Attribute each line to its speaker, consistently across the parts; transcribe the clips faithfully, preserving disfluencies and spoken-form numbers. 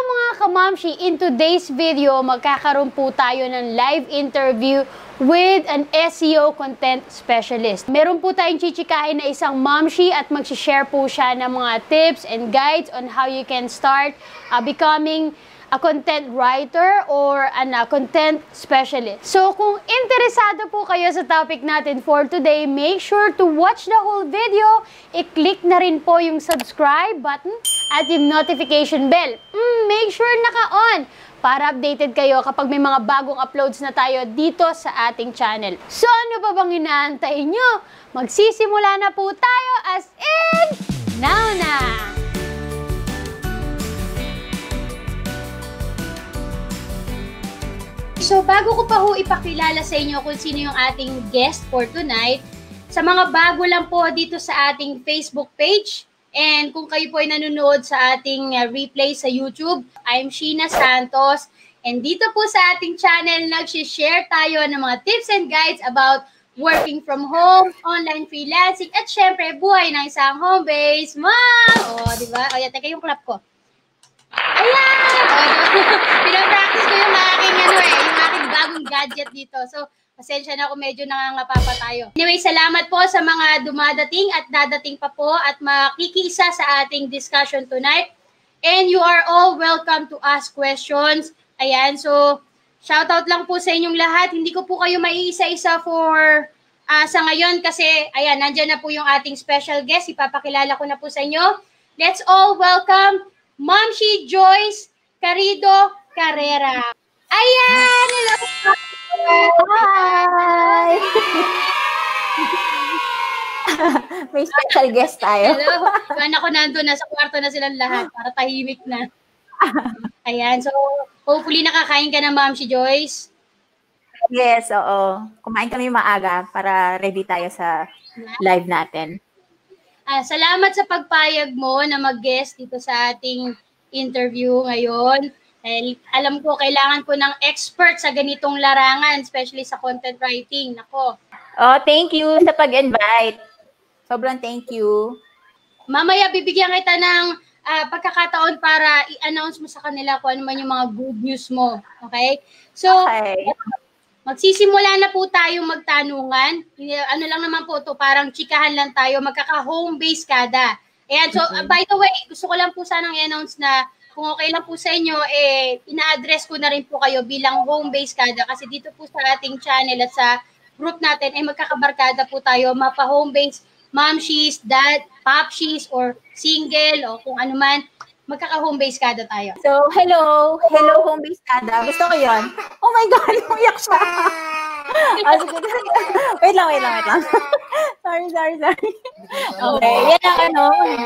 Speaker 1: mga kamamshi, in today's video, magkakaroon po tayo ng live interview with an S E O content specialist. Meron po tayong chichikahin na isang momshi at mag-share po siya ng mga tips and guides on how you can start uh, becoming a content writer or an uh, content specialist. So kung interesado po kayo sa topic natin for today, make sure to watch the whole video. I-click na rin po yung subscribe button at yung notification bell. Mm, make sure naka-on para updated kayo kapag may mga bagong uploads na tayo dito sa ating channel. So ano pa bang inaantay nyo? Magsisimula na po tayo as in now na! So, bago ko pa ho ipakilala sa inyo kung sino yung ating guest for tonight, sa mga bago lang po dito sa ating Facebook page, and kung kayo po ay nanonood sa ating uh, replay sa YouTube, I'm Sheena Santos, and dito po sa ating channel, nag-share tayo ng mga tips and guides about working from home, online freelancing, at syempre, buhay ng isang home-based mom! O, di ba? O, yan, teka yung clap ko. Ayan! Pinapractice ko yung aking, ano eh, yung aking bagong gadget dito. So, pasensya na kung medyo nangangapa pa tayo. Anyway, salamat po sa mga dumadating at dadating pa po at makikiisa sa ating discussion tonight. And you are all welcome to ask questions. Ayan, so, shoutout lang po sa inyong lahat. Hindi ko po kayo maiisa-isa for uh, sa ngayon kasi, ayan, nandyan na po yung ating special guest. Ipapakilala ko na po sa inyo. Let's all welcome Momshi Joyce Carrido Carrera. Ayan! Hello!
Speaker 2: Hi! May special guest tayo.
Speaker 1: Hello! Anak ko nandun, nasa kwarto na silang lahat para tahimik na. Ayan, so hopefully nakakain ka na, Momshi Joyce.
Speaker 2: Yes, oo. Kumain kami maaga para ready tayo sa live natin.
Speaker 1: Ah, salamat sa pagpayag mo na mag-guest dito sa ating interview ngayon. Dahil alam ko, kailangan ko ng expert sa ganitong larangan, especially sa content writing. Nako.
Speaker 2: Oh, thank you sa pag-invite. Sobrang thank you.
Speaker 1: Mamaya, bibigyan kita ng uh, pagkakataon para i-announce mo sa kanila kung ano man yung mga good news mo. Okay? So, okay. Magsisimula na po tayong magtanungan. Ano lang naman po to, parang chikahan lang tayo, magkaka-home base kada. Ayan, so uh, by the way, gusto ko lang po sanang i-announce na kung okay lang po sa inyo, eh, ina-address ko na rin po kayo bilang home base kada kasi dito po sa ating channel at sa group natin, eh magkakabarkada po tayo, mapa-home base, momshies, dad, popshies, or single, o kung ano man. Magkaka-home base kada tayo.
Speaker 2: So, hello. Hello, home base kada. Gusto ko yun. Oh my God, umiyak siya. Ah, sige, sige. Wait lang, wait lang, wait lang. sorry, sorry, sorry. Okay, yan ang ano,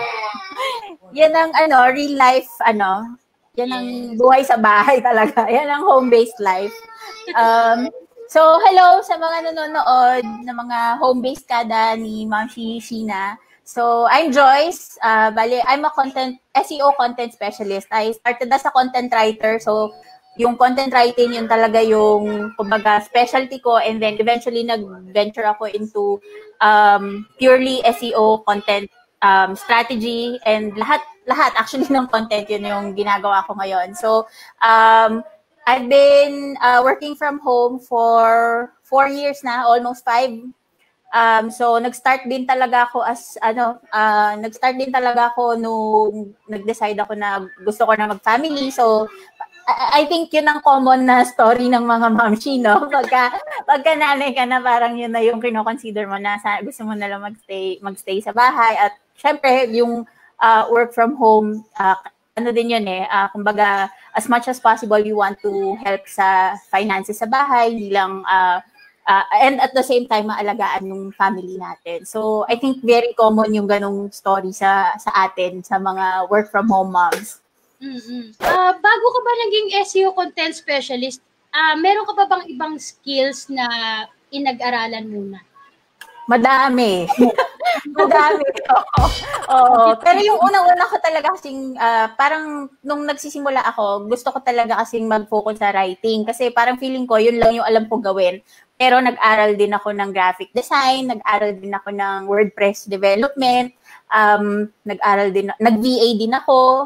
Speaker 2: yan ang ano, real life, ano, yan ang buhay sa bahay talaga. Yan ang home-based life. Um, so, hello sa mga nanonood ng mga home-based kada ni Momshi Sheena. So, I'm Joyce. Uh, bali, I'm a content, S E O content specialist. I started as a content writer. So, yung content writing, yun talaga yung, kumbaga, specialty ko. And then, eventually, nag-venture ako into um, purely S E O content um, strategy. And lahat, lahat actually ng content, yun yung ginagawa ko ngayon. So, um, I've been uh, working from home for four years na, almost five. Um, so, nag-start din talaga ako as, ano, uh, nag-start din talaga ako nung nag-decide ako na gusto ko na mag-family. So, I, I think yun ang common na story ng mga momshi, no? Pagka, pagka nanay ka na, parang yun na yung kino-consider mo na sa, gusto mo na lang mag-stay, mag-stay sa bahay. At, syempre, yung uh, work from home, uh, ano din yun eh, uh, kumbaga, as much as possible, you want to help sa finances sa bahay, hindi lang, uh, Uh, and at the same time, maalagaan yung family natin. So, I think very common yung ganong story sa sa atin, sa mga work-from-home moms.
Speaker 1: Mm-hmm. Uh, bago ka ba naging S E O content specialist, uh, meron ka pa bang ibang skills na inag-aralan muna?
Speaker 2: Madami. Madami. Oo. Oo. Pero yung unang-una ko talaga kasing, uh, parang nung nagsisimula ako, gusto ko talaga kasing mag-focus sa writing. Kasi parang feeling ko, yun lang yung alam ko gawin. Pero nag-aral din ako ng graphic design, nag-aral din ako ng WordPress development, um, nag-aral din, nag-V A din ako.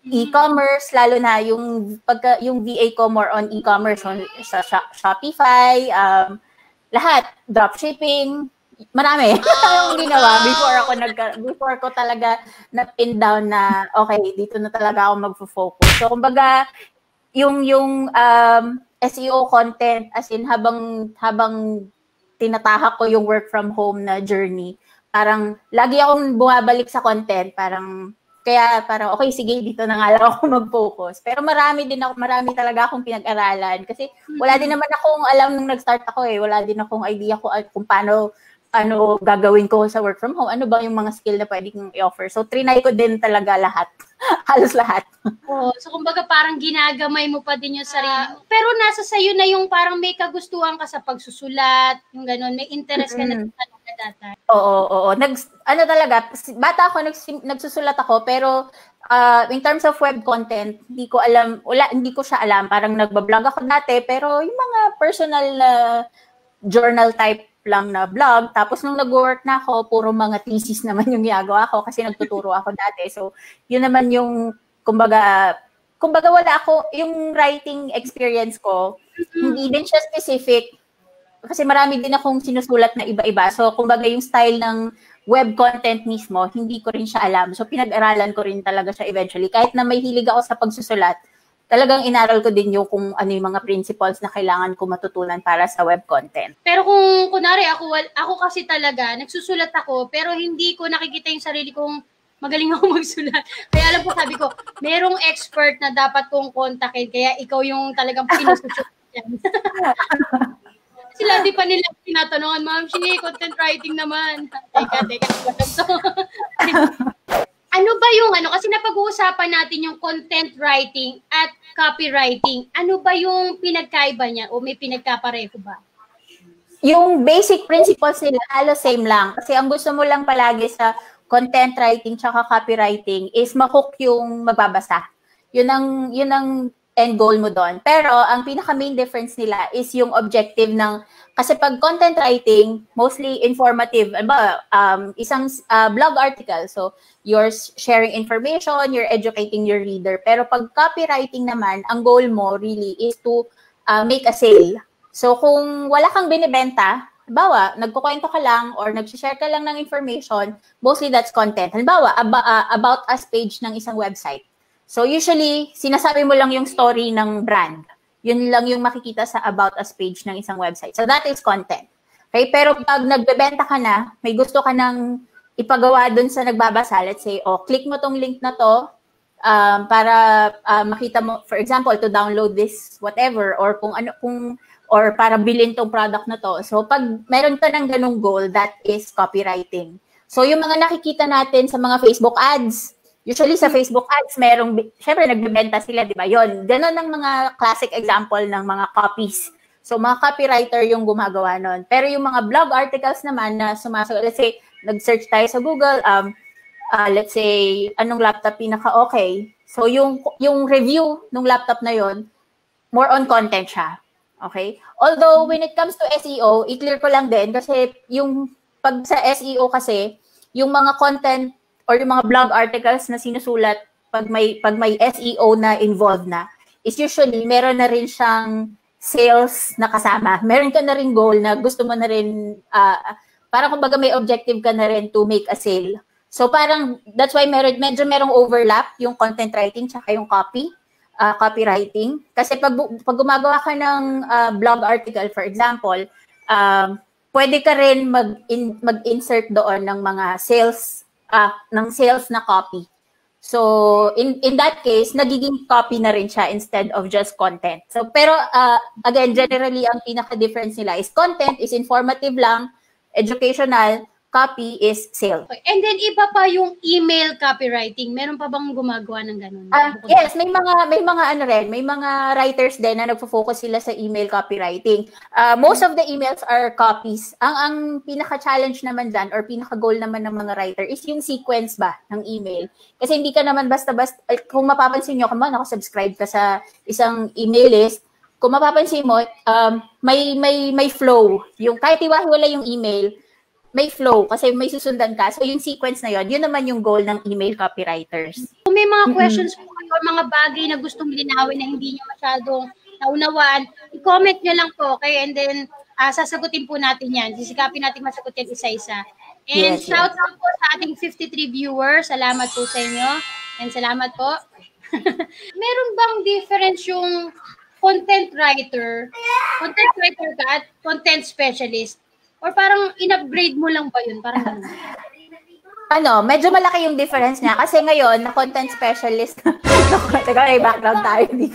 Speaker 2: e-commerce, lalo na yung pagka yung V A ko more on e-commerce on, sa Shopify, um, lahat, dropshipping, marami. Yung ginawa before ako nag before ko talaga na pin down na okay, dito na talaga ako magfo-focus. So kumbaga yung yung um, S E O content as in habang habang tinatahak ko yung work from home na journey, parang lagi akong bumabalik sa content, parang kaya parang okay, sige, dito na nga lang ako mag-focus. Pero marami din ako, marami talaga akong pinag-aralan kasi wala din naman akong alam nung nag-start ako eh. Wala din akong idea ko kung paano ano gagawin ko sa work from home. Ano ba yung mga skill na pwede kong i-offer. So, trinay ko din talaga lahat. Halos lahat.
Speaker 1: Oh, so kumbaga parang ginagamay mo pa din yung sarili mo. Pero nasa sayo na yung parang may kagustuhan ka sa pagsusulat, yung gano'n, may interest ka mm-hmm. na talaga dati.
Speaker 2: Oo, oo. Nag, ano talaga, bata ako, nags, nagsusulat ako, pero uh, in terms of web content, hindi ko alam, wala, hindi ko siya alam. Parang nagbablog ako dati, pero yung mga personal na uh, journal type lang na blog. Tapos nung nag-work na ako, puro mga thesis naman yung ginagawa ko kasi nagtuturo ako dati. So, yun naman yung, kumbaga, kumbaga wala ako, yung writing experience ko, mm-hmm. hindi din siya specific kasi marami din akong sinusulat na iba-iba. So, kumbaga yung style ng web content mismo, hindi ko rin siya alam. So, pinag-aralan ko rin talaga siya eventually. Kahit na may hilig ako sa pagsusulat, talagang inaral ko din yung kung ano yung mga principles na kailangan ko matutunan para sa web content.
Speaker 1: Pero kung kunwari ako, ako kasi talaga, nagsusulat ako, pero hindi ko nakikita yung sarili kong magaling ako magsulat. Kaya alam ko, sabi ko, merong expert na dapat kong kontakin, kaya ikaw yung talagang pinususulat yan. Sila di pa nila tinatanungan, ma'am, sige, content writing naman. Teka, teka. So, ano ba yung ano, kasi napag-uusapan natin yung content writing at copywriting. Ano ba yung pinagkaiba niya o may pinagkapareho ba?
Speaker 2: Yung basic principles nila, halos same lang. Kasi ang gusto mo lang palagi sa content writing tsaka copywriting is ma-hook yung magbabasa. Yun ang, yun ang end goal mo doon. Pero ang pinaka main difference nila is yung objective ng, kasi pag content writing, mostly informative, ba, um, isang uh, blog article, so you're sharing information, you're educating your reader. Pero pag copywriting naman, ang goal mo really is to uh, make a sale. So kung wala kang binibenta, halimbawa, nagkukwento ka lang or nag-share ka lang ng information, mostly that's content. Halimbawa, ab- uh, about us page ng isang website. So usually, sinasabi mo lang yung story ng brand. Yun lang yung makikita sa About Us page ng isang website. So that is content. Okay? Pero pag nagbebenta ka na, may gusto ka nang ipagawa dun sa nagbabasa, let's say, oh, click mo tong link na to um, para uh, makita mo, for example, to download this whatever, or kung ano, kung, or para bilhin tong product na to. So pag meron ka ng ganung goal, that is copywriting. So yung mga nakikita natin sa mga Facebook ads, usually sa Facebook ads, merong, syempre nagbebenta sila, di ba? Yun, ganun ang mga classic example ng mga copies. So, mga copywriter yung gumagawa nun. Pero yung mga blog articles naman na sumasagot, let's say, nag-search tayo sa Google, um, uh, let's say, anong laptop pinaka-okay. So, yung, yung review ng laptop na yun, more on content siya. Okay? Although, when it comes to S E O, i-clear ko lang din, kasi yung, pag sa S E O kasi, yung mga content or yung mga blog articles na sinusulat pag may pag may S E O na involved na, is usually meron na rin siyang sales na kasama. Meron ka na rin goal na gusto mo na rin, uh, parang kumbaga may objective ka na rin to make a sale. So parang, that's why meron, medyo merong overlap yung content writing tsaka yung copy, uh, copywriting. Kasi pag, pag gumagawa ka ng uh, blog article, for example, um, pwede ka rin mag in, mag-insert doon ng mga sales Uh, ng sales na copy. So, in in that case, nagiging copy na rin siya instead of just content. So, pero, uh, again, generally, ang pinaka-difference nila is content is informative lang, educational, copy is sale.
Speaker 1: Okay. And then, iba pa yung email copywriting. Meron pa bang gumagawa ng ganun?
Speaker 2: Uh, yes, may mga, may mga ano rin, may mga writers din na nagfo-focus sila sa email copywriting. Uh, most of the emails are copies. Ang, ang pinaka-challenge naman dyan, or pinaka-goal naman ng mga writer is yung sequence ba ng email. Kasi hindi ka naman basta-basta, kung mapapansin nyo, kung nakasubscribe ka sa isang email list, kung mapapansin mo, um, may, may, may flow. Yung, kahit iwahiwala yung email, may flow kasi may susundan ka. So yung sequence na yon, yun naman yung goal ng email copywriters.
Speaker 1: Kung may mga questions mm-hmm. po kayo or mga bagay na gustong linawin na hindi nyo masyadong naunawaan, i-comment nyo lang po, okay? And then, uh, sasagutin po natin yan. Sisikapin natin masagot yan isa-isa. And
Speaker 2: Yes,
Speaker 1: shout
Speaker 2: yes.
Speaker 1: out po sa ating fifty-three viewers. Salamat po sa inyo. And salamat po. Meron bang difference yung content writer, content writer ka at content specialist? Or parang in-upgrade mo lang ba yun? Parang ganun.
Speaker 2: Ano, medyo malaki yung difference niya kasi ngayon, na content specialist, teka, may background tayo dito.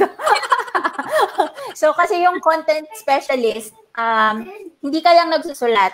Speaker 2: So, kasi yung content specialist, um, hindi ka lang nagsusulat.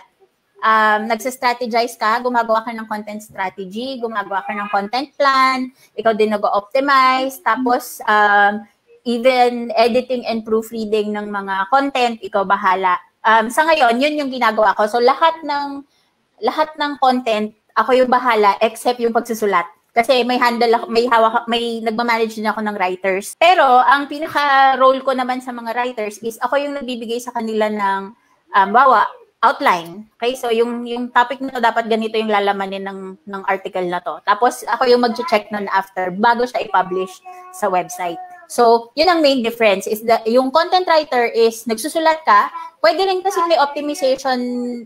Speaker 2: Um, nagsa-strategize ka, gumagawa ka ng content strategy, gumagawa ka ng content plan, ikaw din nag-optimize, tapos um, even editing and proofreading ng mga content, ikaw bahala. Um, sa ngayon, yun yung ginagawa ko. So, lahat ng lahat ng content, ako yung bahala except yung pagsusulat. Kasi may handle ako, may hawak, may nagma-manage din ako ng writers. Pero ang pinaka-role ko naman sa mga writers is ako yung nagbibigay sa kanila ng um, bawa, outline. Okay? So yung yung topic na to, dapat ganito yung lalamanin ng ng article na to. Tapos ako yung mag-check nun after bago siya i-publish sa website. So, yun ang main difference is that yung content writer is nagsusulat ka, pwede rin kasi may optimization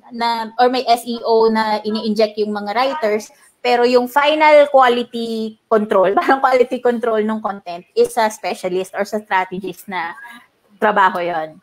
Speaker 2: na or may S E O na ini-inject yung mga writers, pero yung final quality control, parang quality control ng content is a specialist or sa strategist na trabaho yon.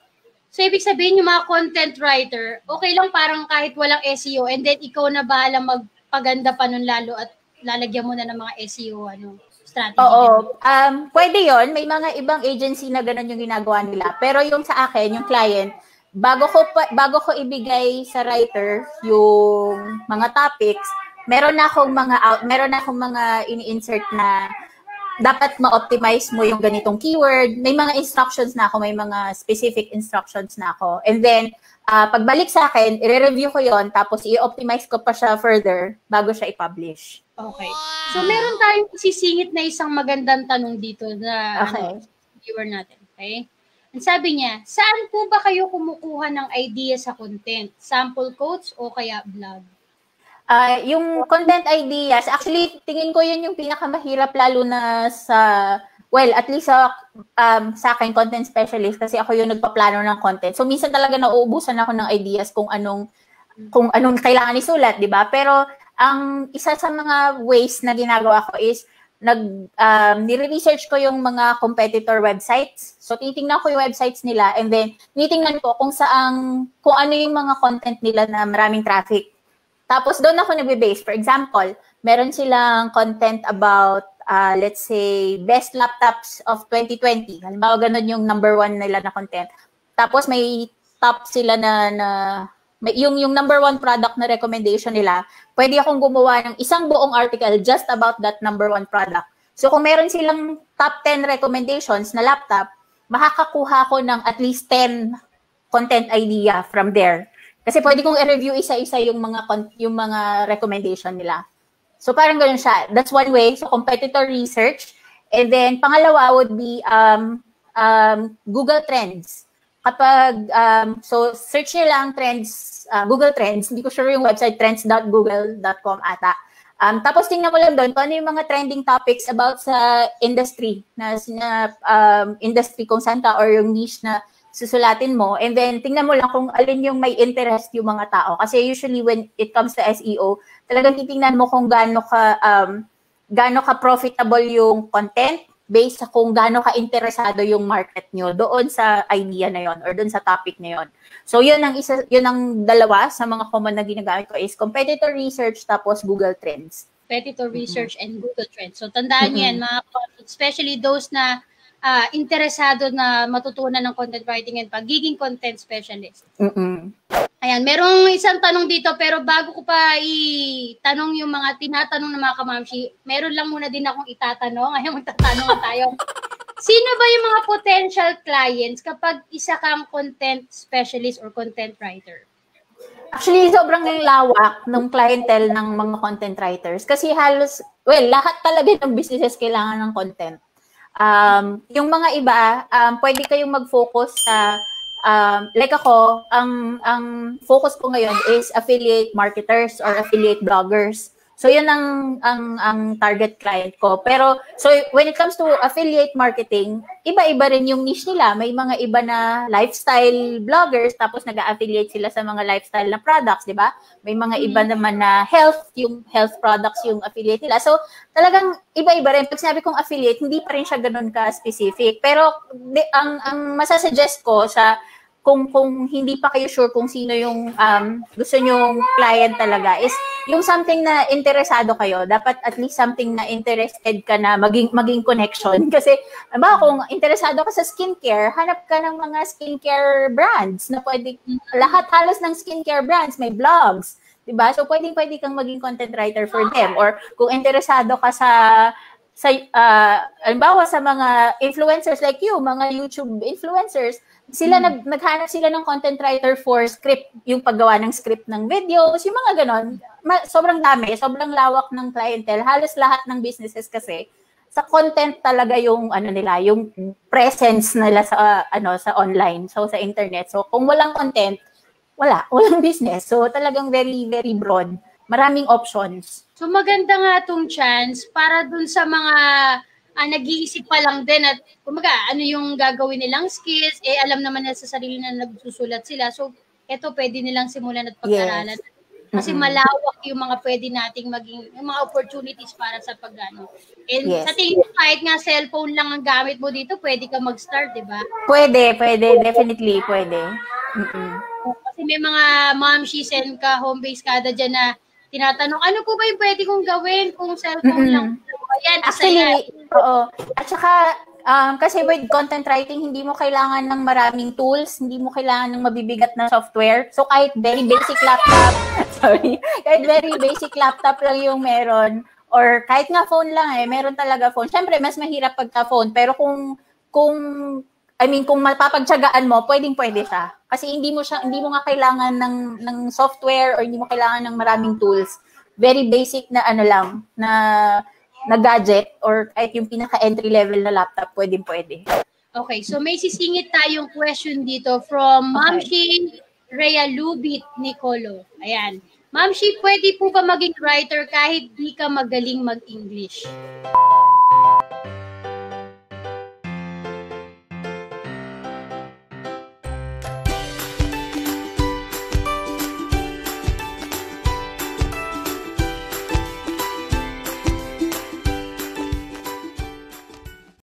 Speaker 1: So, ibig sabihin yung mga content writer, okay lang parang kahit walang S E O and then ikaw na bahala magpaganda pa nun lalo at lalagyan mo na ng mga S E O ano, strategy.
Speaker 2: Oo. Um, pwede yon. May mga ibang agency na ganun yung ginagawa nila. Pero yung sa akin, yung client, bago ko, bago ko ibigay sa writer yung mga topics, meron na akong mga out, meron na akong mga ini-insert na dapat ma-optimize mo yung ganitong keyword. May mga instructions na ako, may mga specific instructions na ako. And then, uh, pagbalik sa akin, i-review ko yon, tapos i-optimize ko pa siya further bago siya i-publish.
Speaker 1: Okay. So, meron tayong isisingit na isang magandang tanong dito na
Speaker 2: okay.
Speaker 1: ano, viewer natin. Okay? Ang sabi niya, saan po ba kayo kumukuha ng idea sa content? Sample quotes o kaya blog?
Speaker 2: Uh, yung content ideas, actually, tingin ko yun yung pinakamahirap lalo na sa, well, at least sa, um, sa akin, content specialist, kasi ako yung nagpaplano ng content. So, minsan talaga nauubusan ako ng ideas kung anong, kung anong kailangan isulat, di ba? Pero, ang isa sa mga ways na ginagawa ko is, nag, um, nire-research ko yung mga competitor websites. So, titingnan ko yung websites nila and then, titingnan ko kung saang, kung ano yung mga content nila na maraming traffic. Tapos doon ako nagbe-base. For example, meron silang content about, uh, let's say, best laptops of twenty twenty. Halimbawa, ganun yung number one nila na content. Tapos may top sila na, na may, yung, yung number one product na recommendation nila, pwede akong gumawa ng isang buong article just about that number one product. So kung meron silang top ten recommendations na laptop, makakakuha ko ng at least ten content idea from there. Kasi pwede kong i-review isa-isa yung mga yung mga recommendation nila. So parang ganoon siya. That's one way. So competitor research. And then pangalawa would be um, um, Google Trends. Kapag, um, so search nyo lang trends, uh, Google Trends. Hindi ko sure yung website, trends dot google dot com ata. Um, tapos tingnan mo lang doon kung ano yung mga trending topics about sa industry, na, na um, industry kung saan ka or yung niche na susulatin mo, and then tingnan mo lang kung alin yung may interest yung mga tao. Kasi usually when it comes to S E O, talagang titingnan mo kung gaano ka um, gaano ka profitable yung content based sa kung gaano ka interesado yung market nyo doon sa idea na yon or doon sa topic na yon. So yun ang isa, yun ang dalawa sa mga common na ginagamit ko is competitor research tapos Google Trends.
Speaker 1: Competitor research mm-hmm. and Google Trends. So tandaan mm-hmm. yan, mga, especially those na Uh, interesado na matutunan ng content writing and pagiging content specialist.
Speaker 2: Mm-mm.
Speaker 1: Ayan, merong isang tanong dito pero bago ko pa itanong yung mga tinatanong ng mga kamamshi, meron lang muna din akong itatanong. Ayan, magtatanong tayo. Sino ba yung mga potential clients kapag isa kang content specialist or content writer?
Speaker 2: Actually, sobrang lawak ng clientele ng mga content writers kasi halos, well, lahat talaga ng businesses kailangan ng content. Um, yung mga iba, um, pwede kayong mag-focus sa, um, like ako, ang, ang focus ko ngayon is affiliate marketers or affiliate bloggers. So yun ang ang ang target client ko. Pero so when it comes to affiliate marketing, iba-iba rin yung niche nila. May mga iba na lifestyle bloggers tapos nag-affiliate sila sa mga lifestyle na products, 'di ba? May mga iba naman na health, yung health products yung affiliate nila. So talagang iba-iba rin. Pag sinabi kong affiliate, hindi pa rin siya ganoon ka-specific. Pero di, ang ang masasuggest ko sa kung kung hindi pa kayo sure kung sino yung um, gusto nyong client talaga is yung something na interesado kayo, dapat at least something na interested ka na maging maging connection. Kasi ba kung interesado ka sa skincare, hanap ka ng mga skincare brands na pwede, lahat halos ng skincare brands may blogs, 'di ba? So pwedeng pwede kang maging content writer for them. Or kung interesado ka sa sa uh, halimbawa sa mga influencers like you, mga YouTube influencers, sila hmm. nag naghanap sila ng content writer for script, yung paggawa ng script ng videos, yung mga ganon. Ma- sobrang dami, sobrang lawak ng clientele. Halos lahat ng businesses kasi sa content talaga yung ano nila, yung presence nila sa uh, ano sa online, so sa internet. So kung walang content, wala, walang business. So talagang very very broad. Maraming options.
Speaker 1: So maganda nga tong chance para dun sa mga ah, nag-iisip pa lang din at kumaga ano yung gagawin nilang skills, eh alam naman nila sa sarili na nagsusulat sila. So eto pwede nilang simulan at pag-aralan. Yes. Kasi mm-hmm. malawak yung mga pwede nating maging, yung mga opportunities para sa pag-ano. And yes. sa tingin ko kahit nga cellphone lang ang gamit mo dito, pwede ka mag-start, di ba?
Speaker 2: Pwede, pwede. Definitely, pwede. Mm-hmm.
Speaker 1: Kasi may mga momshies and ka-home-based kada dyan na tinatanong, ano po ba yung pwede kong gawin kung cellphone mm-hmm. lang? Ayan,
Speaker 2: actually, oo. At saka, um, kasi with content writing, hindi mo kailangan ng maraming tools, hindi mo kailangan ng mabibigat na software. So, kahit very basic laptop, sorry, kahit very basic laptop lang yung meron, or kahit nga phone lang eh, meron talaga phone. Siyempre, mas mahirap pagka phone, pero kung, kung, I mean, kung mapapagtsagaan mo, pwedeng-pwede siya. Kasi hindi mo siya, hindi mo nga kailangan ng, ng software or hindi mo kailangan ng maraming tools. Very basic na ano lang, na na gadget or kahit yung pinaka-entry level na laptop, pwedeng-pwede.
Speaker 1: Okay, so may sisingit tayong question dito from Ma'am Shi Rhea Lubit Nicolo. Ayan. Ma'am Shi, pwede po ba maging writer kahit di ka magaling mag-English?